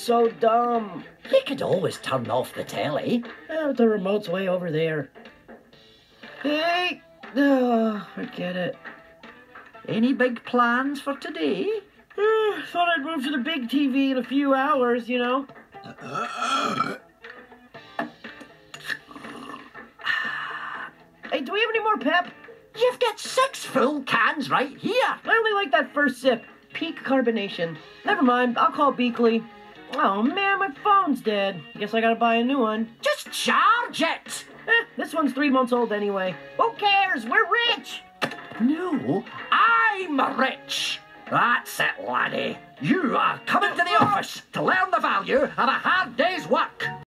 so dumb. You could always turn off the telly. The remote's way over there. Hey! Oh, forget it. Any big plans for today? Thought I'd move to the big TV in a few hours, you know. Hey, do we have any more pep? You've got 6 full cans right here. I only like that first sip. Peak carbonation. Never mind, I'll call Beakley. Oh man, my phone's dead. Guess I gotta buy a new one. Just charge it. This one's 3 months old anyway. Who cares? We're rich! No, I'm rich. That's it, laddie. You are coming to the office to learn the value of a hard day's work.